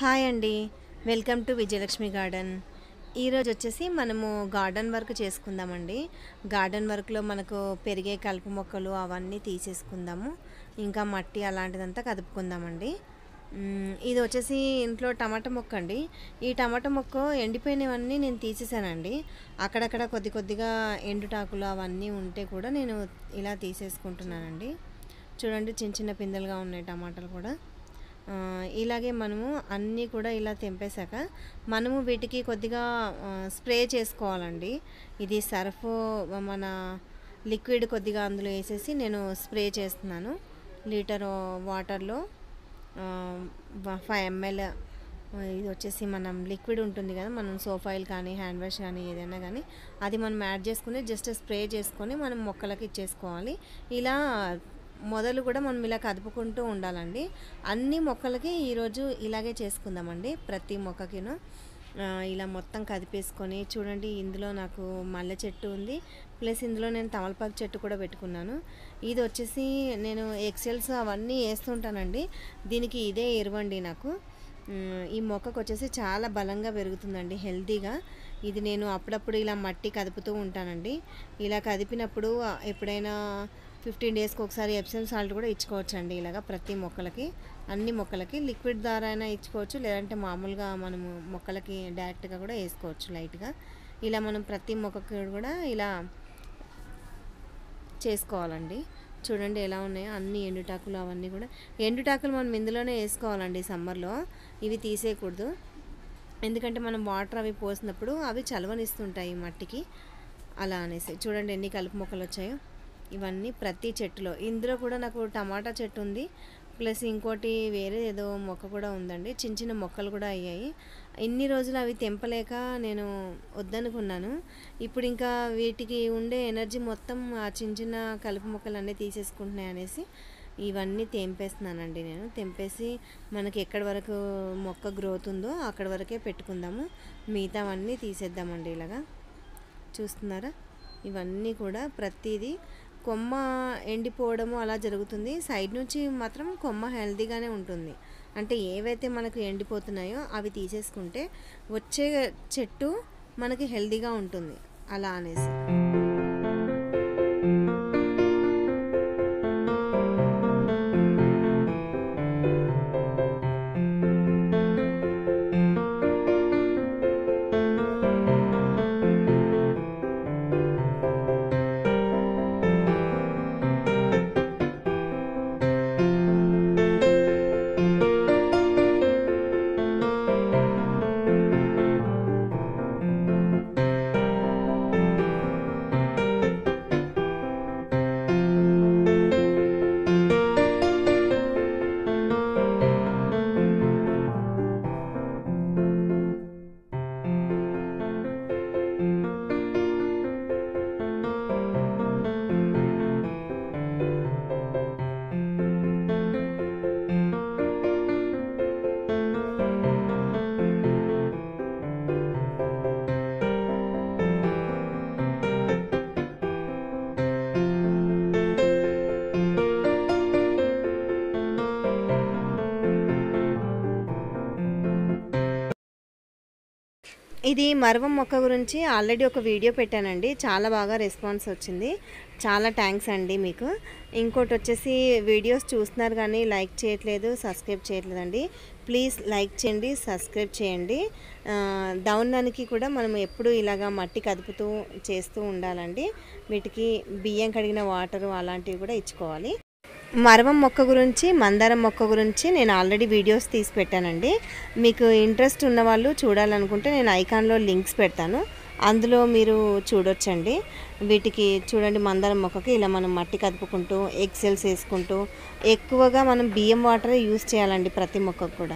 Hi అండి. Welcome to Vijayalakshmi garden. ఈరోజు వచ్చేసి మనము గార్డెన్ వర్క్ చేసుకుందామండి. గార్డెన్ వర్క్లో మనకు పెరిగే కలుపు మొక్కలు అవన్నీ తీసేసుకుందాము. ఇంకా మట్టి అలాంటిదంతా కదుపుకుందామండి. ఇది వచ్చేసి ఇంట్లో టమాటా మొక్క అండి. ఈ టమాటా మొక్క ఎండిపోయినవన్నీ నేను తీసేసానండి. అక్కడక్కడ కొద్ది కొద్దిగా ఎండుటాకులు అవన్నీ ఉంటే కూడా నేను ఇలా తీసేసుకుంటున్నానండి. చూడండి, చిన్న చిన్న పిందెలుగా ఉన్నాయి టమాటాలు కూడా. ఇలాగే మనము అన్నీ కూడా ఇలా తెంపేశాక మనము వీటికి కొద్దిగా స్ప్రే చేసుకోవాలండి. ఇది సర్ఫ్ మన లిక్విడ్ కొద్దిగా అందులో వేసేసి నేను స్ప్రే చేస్తున్నాను. లీటర్ వాటర్లో 5 ml. ఇది వచ్చేసి మనం లిక్విడ్ ఉంటుంది కదా, మనం సోప్ ఆయిల్ కానీ హ్యాండ్ వాష్ కానీ ఏదైనా కానీ అది మనం యాడ్ చేసుకుని జస్ట్ స్ప్రే చేసుకొని మనం మొక్కలకి ఇచ్చేసుకోవాలి. ఇలా మొదలు కూడా మనం ఇలా కదుపుకుంటూ ఉండాలండి. అన్ని మొక్కలకి ఈరోజు ఇలాగే చేసుకుందామండి. ప్రతి మొక్కకిను ఇలా మొత్తం కదిపేసుకొని చూడండి. ఇందులో నాకు మల్లె చెట్టు ఉంది, ప్లస్ ఇందులో నేను తమలపాకు చెట్టు కూడా పెట్టుకున్నాను. ఇది వచ్చేసి నేను ఎక్సెల్స్ అవన్నీ వేస్తుంటానండి. దీనికి ఇదే ఎరువండి నాకు. ఈ మొక్కకు వచ్చేసి చాలా బలంగా పెరుగుతుందండి, హెల్తీగా. ఇది నేను అప్పుడప్పుడు ఇలా మట్టి కదుపుతూ ఉంటానండి. ఇలా కదిపినప్పుడు ఎప్పుడైనా 15 డేస్కి ఒకసారి ఎప్సమ్ సాల్ట్ కూడా ఇచ్చుకోవచ్చు అండి. ఇలాగ ప్రతి మొక్కలకి, అన్ని మొక్కలకి లిక్విడ్ ద్వారా అయినా ఇచ్చుకోవచ్చు, లేదంటే మామూలుగా మనము మొక్కలకి డైరెక్ట్గా కూడా వేసుకోవచ్చు లైట్గా. ఇలా మనం ప్రతి మొక్కకి కూడా ఇలా చేసుకోవాలండి. చూడండి ఎలా ఉన్నాయో అన్ని ఎండుటాకులు అవన్నీ కూడా. ఎండుటాకులు మనం ఇందులోనే వేసుకోవాలండి సమ్మర్లో, ఇవి తీసేయకూడదు. ఎందుకంటే మనం వాటర్ అవి పోసినప్పుడు అవి చలవనిస్తుంటాయి మట్టికి, అలా అనేసి. చూడండి ఎన్ని కలుపు మొక్కలు వచ్చాయో. ఇవన్నీ ప్రతి చెట్టులో. ఇందులో కూడా నాకు టమాటా చెట్టు ఉంది, ప్లస్ ఇంకోటి వేరే ఏదో మొక్క కూడా ఉందండి. చిన్న చిన్న మొక్కలు కూడా అయ్యాయి. ఇన్ని రోజులు అవి తెంపలేక నేను వద్దనుకున్నాను. ఇప్పుడు ఇంకా వీటికి ఉండే ఎనర్జీ మొత్తం ఆ చిన్న చిన్న కలుపు మొక్కలు అన్నీ తీసేసుకుంటున్నాయి అనేసి ఇవన్నీ తెంపేస్తున్నానండి నేను. తెంపేసి మనకి ఎక్కడి వరకు మొక్క గ్రోత్ ఉందో అక్కడి వరకే పెట్టుకుందాము, మిగతావన్నీ తీసేద్దామండి. ఇలాగా చూస్తున్నారా, ఇవన్నీ కూడా ప్రతిదీ కొమ్మ ఎండిపోవడము అలా జరుగుతుంది. సైడ్ నుంచి మాత్రం కొమ్మ హెల్తీగానే ఉంటుంది. అంటే ఏవైతే మనకు ఎండిపోతున్నాయో అవి తీసేసుకుంటే వచ్చే చెట్టు మనకి హెల్తీగా ఉంటుంది, అలా అనేసి. ఇది మరవం మొక్క గురించి ఆల్రెడీ ఒక వీడియో పెట్టానండి. చాలా బాగా రెస్పాన్స్ వచ్చింది. చాలా థ్యాంక్స్ అండి మీకు. ఇంకోటి వచ్చేసి వీడియోస్ చూస్తున్నారు కానీ లైక్ చేయట్లేదు, సబ్స్క్రైబ్ చేయట్లేదండి. ప్లీజ్ లైక్ చేయండి, సబ్స్క్రైబ్ చేయండి. దౌన్యానికి కూడా మనం ఎప్పుడు ఇలాగా మట్టి కదుపుతూ చేస్తూ ఉండాలండి. వీటికి బియ్యం కడిగిన వాటరు అలాంటివి కూడా ఇచ్చుకోవాలి. మరవం మొక్క గురించి, మందారం మొక్క గురించి నేను ఆల్రెడీ వీడియోస్ తీసి పెట్టానండి. మీకు ఇంట్రెస్ట్ ఉన్నవాళ్ళు చూడాలనుకుంటే నేను ఐకాన్లో లింక్స్ పెడతాను, అందులో మీరు చూడొచ్చండి. వీటికి చూడండి, మందారం మొక్కకి ఇలా మనం మట్టి కదుపుకుంటూ ఎక్సెల్స్ వేసుకుంటూ ఎక్కువగా మనం బియ్యం వాటరే యూస్ చేయాలండి ప్రతి మొక్కకు కూడా.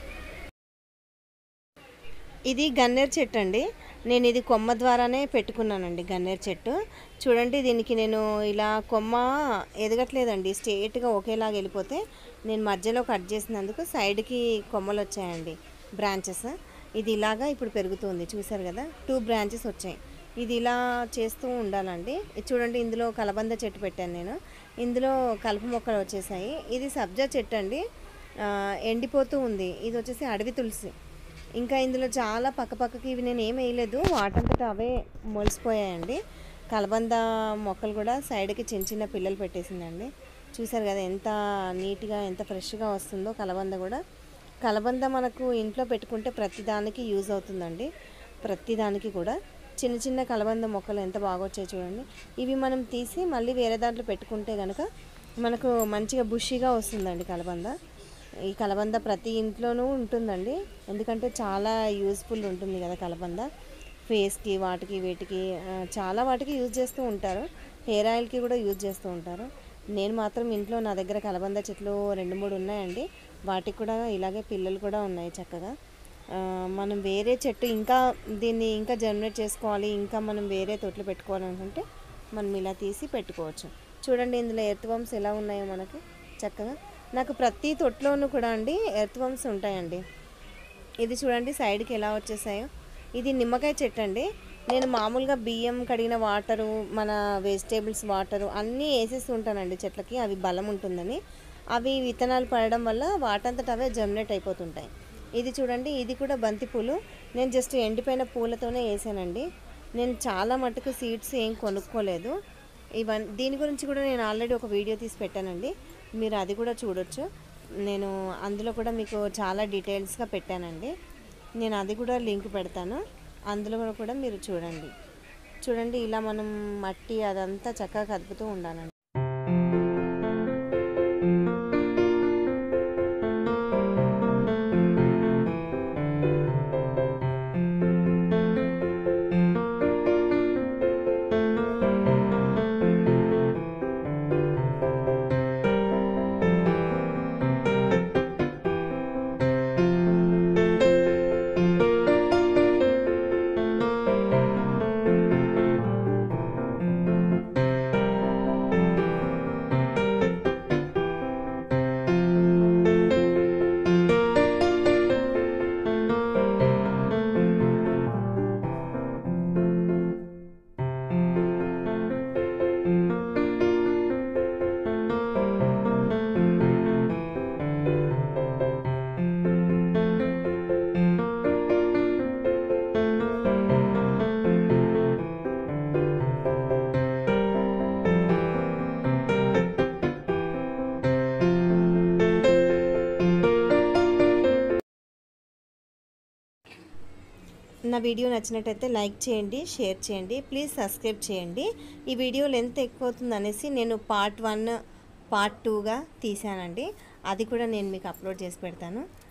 ఇది గన్నేరు చెట్టు అండి. నేను ఇది కొమ్మ ద్వారానే పెట్టుకున్నానండి, గన్నేరు చెట్టు. చూడండి, దీనికి నేను ఇలా కొమ్మ ఎదగట్లేదండి, స్ట్రేట్గా ఒకేలాగా వెళ్ళిపోతే నేను మధ్యలో కట్ చేసినందుకు సైడ్కి కొమ్మలు వచ్చాయండి, బ్రాంచెస్. ఇది ఇలాగా ఇప్పుడు పెరుగుతుంది, చూసారు కదా, 2 బ్రాంచెస్ వచ్చాయి. ఇది ఇలా చేస్తూ ఉండాలండి. చూడండి, ఇందులో కలబంద చెట్టు పెట్టాను నేను, ఇందులో కలుపు మొక్కలు వచ్చేసాయి. ఇది సబ్జా చెట్టు అండి. ఎండిపోతూ ఉంది. ఇది వచ్చేసి అడవి తులసి. ఇంకా ఇందులో చాలా పక్కపక్కకి ఇవి నేను ఏం వేయలేదు, వాటంతట అవే మొలిసిపోయాయండి. కలబంద మొక్కలు కూడా సైడ్కి చిన్న చిన్న పిల్లలు పెట్టేసిందండి. చూసారు కదా ఎంత నీట్గా ఎంత ఫ్రెష్గా వస్తుందో కలబంద కూడా. కలబంద మనకు ఇంట్లో పెట్టుకుంటే ప్రతిదానికి యూజ్ అవుతుందండి. ప్రతిదానికి కూడా చిన్న చిన్న కలబంద మొక్కలు ఎంత బాగా వచ్చాయి చూడండి. ఇవి మనం తీసి మళ్ళీ వేరే దాంట్లో పెట్టుకుంటే కనుక మనకు మంచిగా బుషీగా వస్తుందండి కలబంద. ఈ కలబంద ప్రతి ఇంట్లోనూ ఉంటుందండి, ఎందుకంటే చాలా యూస్ఫుల్ ఉంటుంది కదా కలబంద. ఫేస్కి వాటికి వీటికి చాలా వాటికి యూజ్ చేస్తూ ఉంటారు. హెయిర్ ఆయిల్కి కూడా యూజ్ చేస్తూ ఉంటారు. నేను మాత్రం ఇంట్లో నా దగ్గర కలబంద చెట్లు 2-3 ఉన్నాయండి. వాటికి కూడా ఇలాగే పిల్లలు కూడా ఉన్నాయి చక్కగా. మనం వేరే చెట్టు ఇంకా దీన్ని ఇంకా జనరేట్ చేసుకోవాలి, ఇంకా మనం వేరే తొట్లు పెట్టుకోవాలనుకుంటే మనం ఇలా తీసి పెట్టుకోవచ్చు. చూడండి ఇందులో ఎర్త్వర్మ్స్ ఎలా ఉన్నాయో మనకి చక్కగా. నాకు ప్రతి తొట్లోనూ కూడా అండి ఎర్త్వర్మ్స్ ఉంటాయండి. ఇది చూడండి సైడ్కి ఎలా వచ్చేసాయో. ఇది నిమ్మకాయ చెట్టు అండి. నేను మామూలుగా బియ్యం కడిగిన వాటరు, మన వెజిటేబుల్స్ వాటరు అన్నీ వేసేసి ఉంటానండి చెట్లకి, అవి బలం ఉంటుందని. అవి విత్తనాలు పడడం వల్ల వాటంతట అవే జర్మినేట్ అయిపోతుంటాయి. ఇది చూడండి, ఇది కూడా బంతి పూలు. నేను జస్ట్ ఎండిపోయిన పూలతోనే వేసానండి. నేను చాలా మటుకు సీడ్స్ ఏం కొనుక్కోలేదు. దీని గురించి కూడా నేను ఆల్రెడీ ఒక వీడియో తీసి పెట్టానండి, మీరు అది కూడా చూడొచ్చు. నేను అందులో కూడా మీకు చాలా డీటెయిల్స్గా పెట్టానండి. నేను అది కూడా లింక్ పెడతాను, అందులో కూడా మీరు చూడండి. చూడండి ఇలా మనం మట్టి అదంతా చక్కగా కదుపుతూ ఉండాలండి. నా వీడియో నచ్చినట్టయితే లైక్ చేయండి, షేర్ చేయండి, ప్లీజ్ సబ్స్క్రైబ్ చేయండి. ఈ వీడియో లెంత్ ఎక్కువ అవుతుంది అనేసి నేను పార్ట్ 1 పార్ట్ 2గా తీసానండి, అది కూడా నేను మీకు అప్లోడ్ చేసి పెడతాను.